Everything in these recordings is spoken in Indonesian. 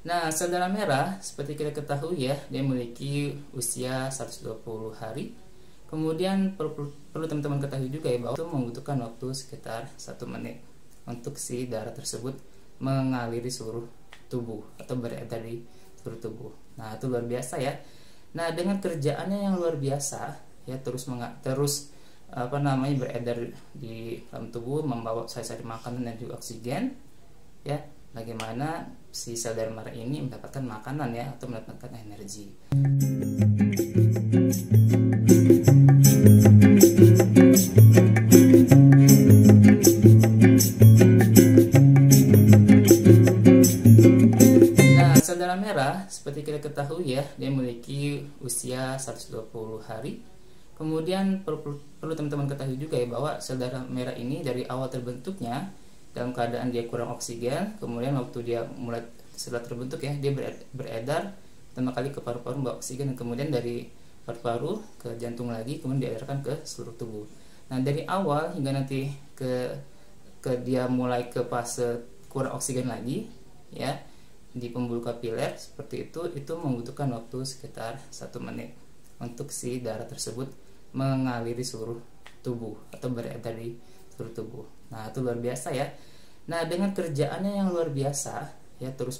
Nah, sel darah merah seperti kita ketahui ya, dia memiliki usia 120 hari. Kemudian perlu teman-teman ketahui juga ya bahwa itu membutuhkan waktu sekitar 1 menit untuk si darah tersebut mengaliri seluruh tubuh atau beredar di seluruh tubuh. Nah, itu luar biasa ya. Nah, dengan kerjaannya yang luar biasa ya, terus beredar di dalam tubuh, membawa sari-sari makanan dan juga oksigen ya. Bagaimana si sel darah merah ini mendapatkan makanan ya, atau mendapatkan energi. Nah, sel darah merah seperti kita ketahui ya, dia memiliki usia 120 hari. Kemudian perlu teman-teman ketahui juga ya bahwa sel darah merah ini dari awal terbentuknya dalam keadaan dia kurang oksigen, kemudian waktu dia mulai setelah terbentuk ya, dia beredar pertama kali ke paru-paru membawa oksigen, dan kemudian dari paru-paru ke jantung lagi, kemudian diedarkan ke seluruh tubuh. Nah, dari awal hingga nanti ke dia mulai ke fase kurang oksigen lagi ya, di pembuluh kapiler seperti itu membutuhkan waktu sekitar 1 menit untuk si darah tersebut mengaliri seluruh tubuh atau beredar di seluruh tubuh. Nah, itu luar biasa ya. Nah, dengan kerjaannya yang luar biasa ya, terus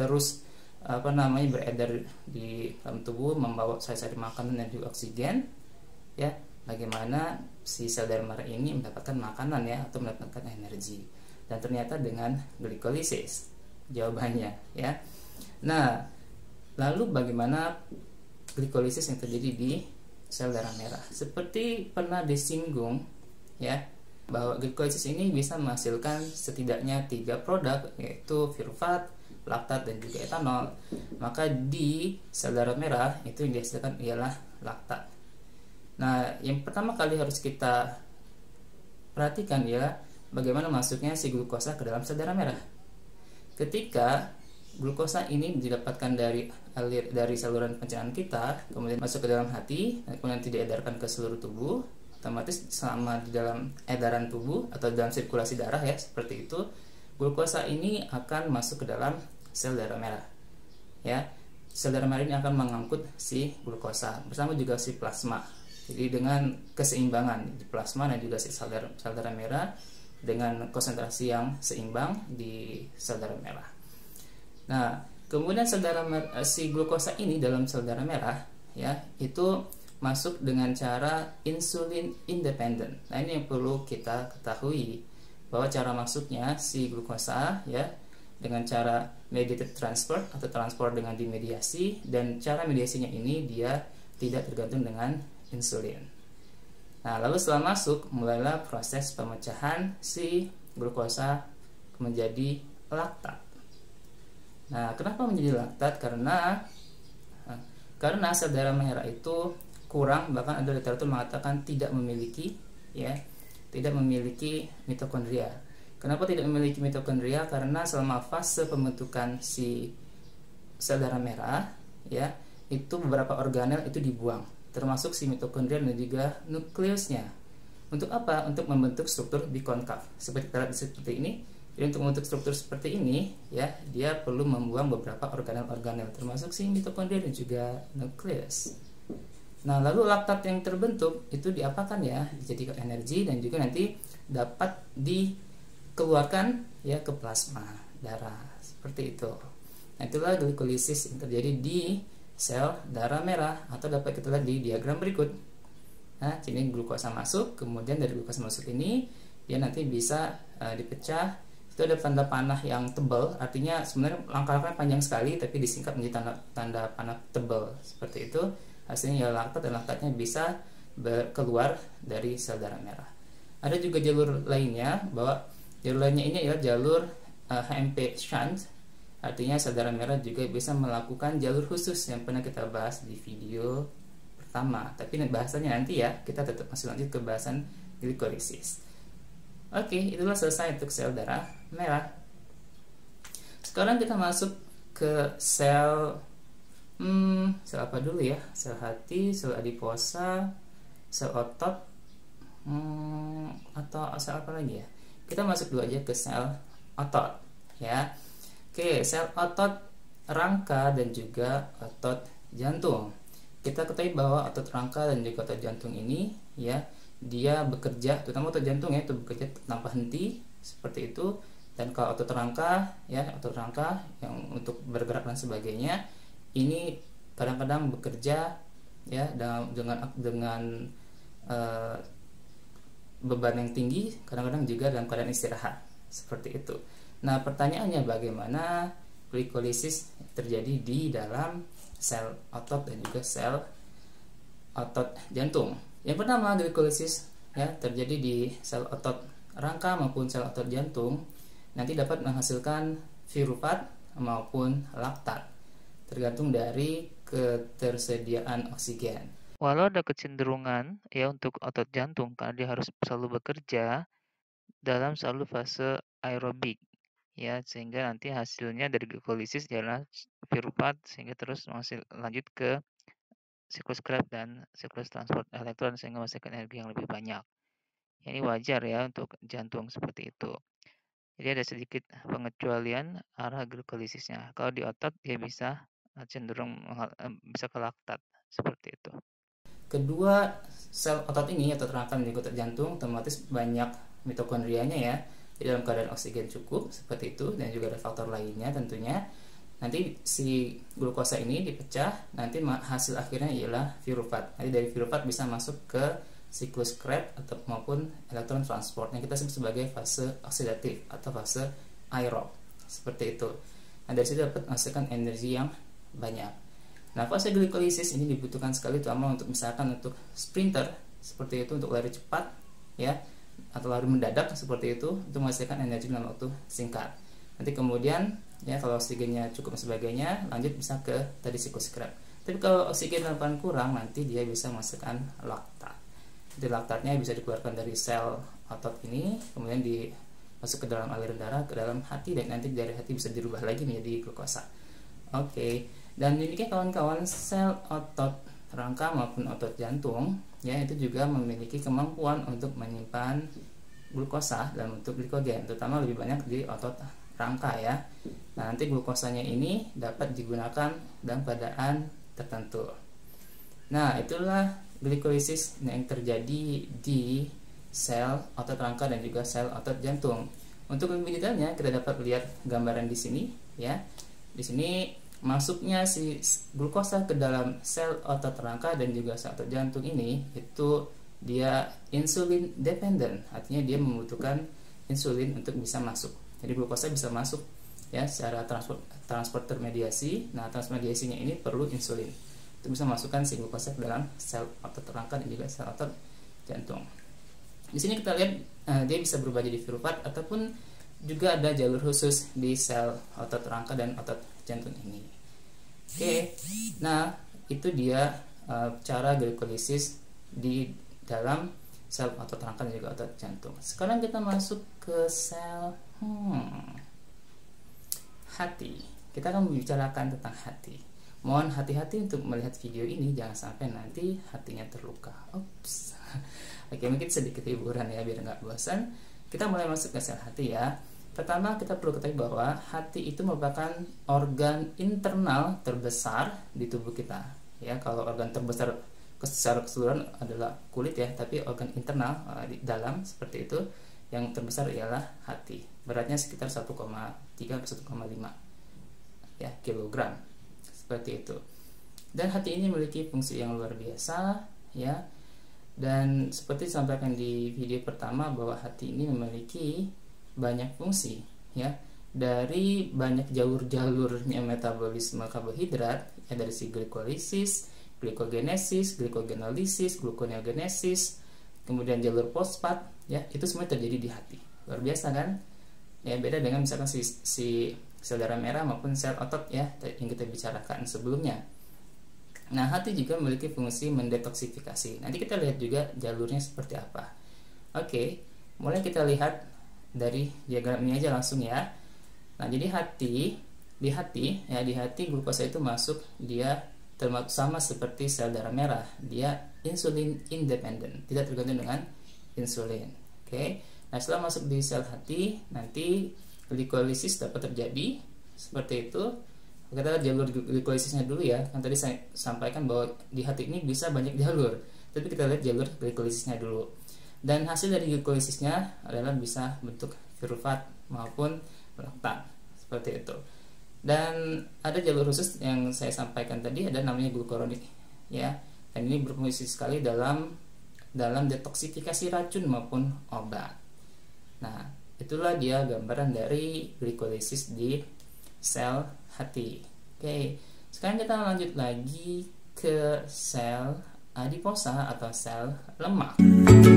beredar di dalam tubuh, membawa sari-sari makanan dan juga oksigen ya. Bagaimana si sel darah merah ini mendapatkan makanan ya, atau mendapatkan energi. Dan ternyata dengan glikolisis jawabannya ya. Nah, lalu bagaimana glikolisis yang terjadi di sel darah merah? Seperti pernah disinggung ya, bahwa glikolisis ini bisa menghasilkan setidaknya 3 produk, yaitu piruvat, laktat, dan juga etanol. Maka di sel darah merah itu yang dihasilkan ialah laktat. Nah, yang pertama kali harus kita perhatikan ya, bagaimana masuknya si glukosa ke dalam sel darah merah. Ketika glukosa ini didapatkan dari saluran pencernaan kita, kemudian masuk ke dalam hati, dan kemudian diedarkan ke seluruh tubuh, otomatis selama di dalam edaran tubuh atau dalam sirkulasi darah ya, seperti itu, glukosa ini akan masuk ke dalam sel darah merah ya. Sel darah merah ini akan mengangkut si glukosa bersama juga si plasma. Jadi dengan keseimbangan di plasma dan juga si sel darah merah dengan konsentrasi yang seimbang di sel darah merah. Nah, kemudian si glukosa ini dalam sel darah merah ya, itu masuk dengan cara insulin independen. Nah, ini yang perlu kita ketahui, bahwa cara masuknya si glukosa ya dengan cara mediated transfer atau transport dengan dimediasi, dan cara mediasinya ini dia tidak tergantung dengan insulin. Nah, lalu setelah masuk, mulailah proses pemecahan si glukosa menjadi laktat. Nah, kenapa menjadi laktat? Karena sel darah merah itu kurang, bahkan ada literatur mengatakan tidak memiliki mitokondria. Kenapa tidak memiliki mitokondria? Karena selama fase pembentukan si sel darah merah ya, itu beberapa organel itu dibuang, termasuk si mitokondria dan juga nukleusnya. Untuk apa? Untuk membentuk struktur bikonkav seperti kita lihat seperti ini. Jadi untuk membentuk struktur seperti ini ya, dia perlu membuang beberapa organel-organel, termasuk si mitokondria dan juga nukleus. Nah, lalu laktat yang terbentuk itu diapakan ya? Dijadikan energi dan juga nanti dapat dikeluarkan ya ke plasma darah, seperti itu. Nah, itulah glikolisis yang terjadi di sel darah merah, atau dapat kita lihat di diagram berikut. Nah, sini glukosa masuk, kemudian dari glukosa masuk ini dia nanti bisa dipecah. Itu ada tanda panah yang tebal, artinya sebenarnya langkah-langkahnya panjang sekali, tapi disingkat menjadi tanda panah tebal seperti itu. Hasilnya ya laktat, dan laktatnya bisa keluar dari sel darah merah. Ada juga jalur lainnya, bahwa jalur lainnya ini adalah jalur HMP shunt. Artinya sel darah merah juga bisa melakukan jalur khusus yang pernah kita bahas di video pertama. Tapi bahasanya nanti ya, kita tetap masih lanjut ke bahasan glikolisis. Oke, itulah selesai untuk sel darah merah. Sekarang kita masuk ke sel apa dulu ya? Sel hati, sel adiposa, sel otot, atau sel apa lagi ya? Kita masuk dulu aja ke sel otot ya. Oke, sel otot rangka dan juga otot jantung. Kita ketahui bahwa otot rangka dan juga otot jantung ini ya, dia bekerja, terutama otot jantung ya, itu bekerja tanpa henti seperti itu. Dan kalau otot rangka ya, otot rangka yang untuk bergerak dan sebagainya, ini kadang-kadang bekerja ya dengan beban yang tinggi, kadang-kadang juga dalam keadaan istirahat seperti itu. Nah, pertanyaannya bagaimana glikolisis terjadi di dalam sel otot dan juga sel otot jantung. Yang pertama, glikolisis ya terjadi di sel otot rangka maupun sel otot jantung, nanti dapat menghasilkan pirufat maupun laktat, tergantung dari ketersediaan oksigen. Walau ada kecenderungan ya untuk otot jantung karena dia harus selalu bekerja dalam selalu fase aerobik ya, sehingga nanti hasilnya dari glikolisis adalah pirufat, sehingga terus lanjut ke siklus Krebs dan siklus transport elektron sehingga menghasilkan energi yang lebih banyak. Ya, ini wajar ya untuk jantung seperti itu. Jadi ada sedikit pengecualian arah glikolisisnya. Kalau di otot dia bisa cenderung bisa ke laktat seperti itu. Kedua, sel otot ini, otot rangka dan juga otot jantung, otomatis banyak mitokondrianya ya, di dalam keadaan oksigen cukup seperti itu, dan juga ada faktor lainnya tentunya. Nanti si glukosa ini dipecah, nanti hasil akhirnya ialah pirufat. Nanti dari pirufat bisa masuk ke siklus Krebs atau maupun elektron transport yang kita sebut sebagai fase oksidatif atau fase aerob seperti itu. Nah, dari situ dapat menghasilkan energi yang banyak. Nah, fase glikolisis ini dibutuhkan sekali, terutama untuk misalkan untuk sprinter seperti itu, untuk lari cepat ya, atau lari mendadak seperti itu, untuk menghasilkan energi dalam waktu singkat. Nanti kemudian ya, kalau oksigennya cukup dan sebagainya, lanjut bisa ke tadi siklus Krebs. Tapi kalau oksigen dalam kurang, nanti dia bisa menghasilkan laktat. Jadi laktatnya bisa dikeluarkan dari sel otot ini, kemudian masuk ke dalam aliran darah, ke dalam hati, dan nanti dari hati bisa dirubah lagi menjadi glukosa. Oke. Dan uniknya kawan-kawan, sel otot rangka maupun otot jantung ya, itu juga memiliki kemampuan untuk menyimpan glukosa dalam bentuk glikogen, terutama lebih banyak di otot rangka ya. Nah, nanti glukosanya ini dapat digunakan dalam keadaan tertentu. Nah, itulah glikolisis yang terjadi di sel otot rangka dan juga sel otot jantung. Untuk lebih detailnya kita dapat lihat gambaran di sini ya. Di sini masuknya si glukosa ke dalam sel otot rangka dan juga sel otot jantung ini, itu dia insulin dependent, artinya dia membutuhkan insulin untuk bisa masuk. Jadi glukosa bisa masuk ya secara transporter mediasi. Nah, transmediasinya ini perlu insulin untuk bisa masukkan si glukosa ke dalam sel otot rangka dan juga sel otot jantung. Di sini kita lihat dia bisa berubah jadi pirufat, ataupun juga ada jalur khusus di sel otot rangka dan otot jantung ini. Oke, nah itu dia cara glikolisis di dalam sel otot rangka dan juga otot jantung. Sekarang kita masuk ke sel hati. Kita akan membicarakan tentang hati. Mohon hati-hati untuk melihat video ini, jangan sampai nanti hatinya terluka. Oops. Oke, mungkin sedikit hiburan ya biar nggak bosan. Kita mulai masuk ke sel hati ya. Pertama, kita perlu ketahui bahwa hati itu merupakan organ internal terbesar di tubuh kita. Ya, kalau organ terbesar secara keseluruhan adalah kulit ya, tapi organ internal di dalam seperti itu, yang terbesar ialah hati. Beratnya sekitar 1,3 ke 1,5 ya kilogram. Seperti itu. Dan hati ini memiliki fungsi yang luar biasa ya. Dan seperti disampaikan di video pertama bahwa hati ini memiliki banyak fungsi ya, dari banyak jalur-jalurnya metabolisme karbohidrat ya, dari si glikolisis, glikogenesis, gluconeogenesis, kemudian jalur fosfat ya, itu semua terjadi di hati. Luar biasa kan ya, beda dengan misalkan si sel darah merah maupun sel otot ya yang kita bicarakan sebelumnya. Nah, hati juga memiliki fungsi mendetoksifikasi. Nanti kita lihat juga jalurnya seperti apa. Oke, mulai kita lihat dari diagram ini aja langsung ya. Nah, jadi di hati glukosa itu masuk, dia termasuk sama seperti sel darah merah, dia insulin independent, tidak tergantung dengan insulin. Oke. Nah, setelah masuk di sel hati, nanti glikolisis dapat terjadi seperti itu. Kita lihat jalur glikosisnya dulu ya. Kan tadi saya sampaikan bahwa di hati ini bisa banyak jalur, tapi kita lihat jalur glikosisnya dulu. Dan hasil dari glikosisnya adalah bisa bentuk piruvat maupun laktat seperti itu. Dan ada jalur khusus yang saya sampaikan tadi, ada namanya glukuronik ya. Dan ini berfungsi sekali dalam detoksifikasi racun maupun obat. Nah, itulah dia gambaran dari glikolisis di sel hati. Oke, sekarang kita lanjut lagi ke sel adiposa atau sel lemak.